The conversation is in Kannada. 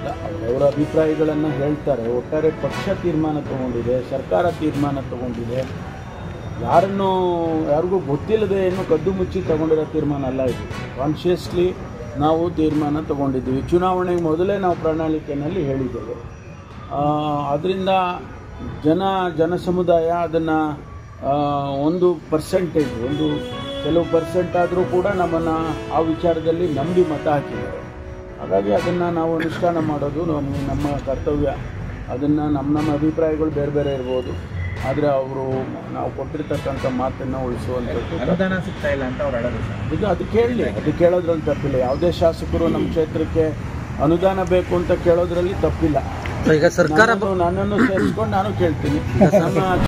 ಅವರ ಅಭಿಪ್ರಾಯಗಳನ್ನು ಹೇಳ್ತಾರೆ. ಒಟ್ಟಾರೆ ಪಕ್ಷ ತೀರ್ಮಾನ ತಗೊಂಡಿದೆ, ಸರ್ಕಾರ ತೀರ್ಮಾನ ತಗೊಂಡಿದೆ. ಯಾರಿಗೂ ಗೊತ್ತಿಲ್ಲದೆ ಏನು ಕದ್ದು ಮುಚ್ಚಿ ತಗೊಂಡಿರೋ ತೀರ್ಮಾನ ಅಲ್ಲ ಇದು. ಕಾನ್ಷಿಯಸ್ಲಿ ನಾವು ತೀರ್ಮಾನ ತಗೊಂಡಿದ್ದೀವಿ. ಚುನಾವಣೆಗೆ ಮೊದಲೇ ನಾವು ಪ್ರಣಾಳಿಕೆಯಲ್ಲಿ ಹೇಳಿದ್ದೇವೆ. ಅದರಿಂದ ಜನ ಸಮುದಾಯ ಅದನ್ನು ಒಂದು ಕೆಲವು ಪರ್ಸೆಂಟ್ ಆದರೂ ಕೂಡ ನಮ್ಮನ್ನು ಆ ವಿಚಾರದಲ್ಲಿ ನಂಬಿ ಮತ ಹಾಕಿದ್ದಾರೆ. ಹಾಗಾಗಿ ಅದನ್ನು ನಾವು ಅನುಷ್ಠಾನ ಮಾಡೋದು ನಮ್ಮ ಕರ್ತವ್ಯ. ಅದನ್ನು ನಮ್ಮ ಅಭಿಪ್ರಾಯಗಳು ಬೇರೆ ಬೇರೆ ಇರ್ಬೋದು, ಆದರೆ ನಾವು ಕೊಟ್ಟಿರ್ತಕ್ಕಂಥ ಮಾತನ್ನು ಉಳಿಸುವಂಥದ್ದು. ಅನುದಾನ ಸಿಗ್ತಾ ಇಲ್ಲ ಅಂತ ಅವ್ರು ಹೇಳೋದು ಇದು ಅದಕ್ಕೆ ಕೇಳೋದ್ರಲ್ಲಿ ತಪ್ಪಿಲ್ಲ. ಯಾವುದೇ ಶಾಸಕರು ನಮ್ಮ ಕ್ಷೇತ್ರಕ್ಕೆ ಅನುದಾನ ಬೇಕು ಅಂತ ಕೇಳೋದ್ರಲ್ಲಿ ತಪ್ಪಿಲ್ಲ. ಈಗ ಸರ್ಕಾರ ನನ್ನನ್ನು ಸೇರಿಸ್ಕೊಂಡು ನಾನು ಕೇಳ್ತೀನಿ.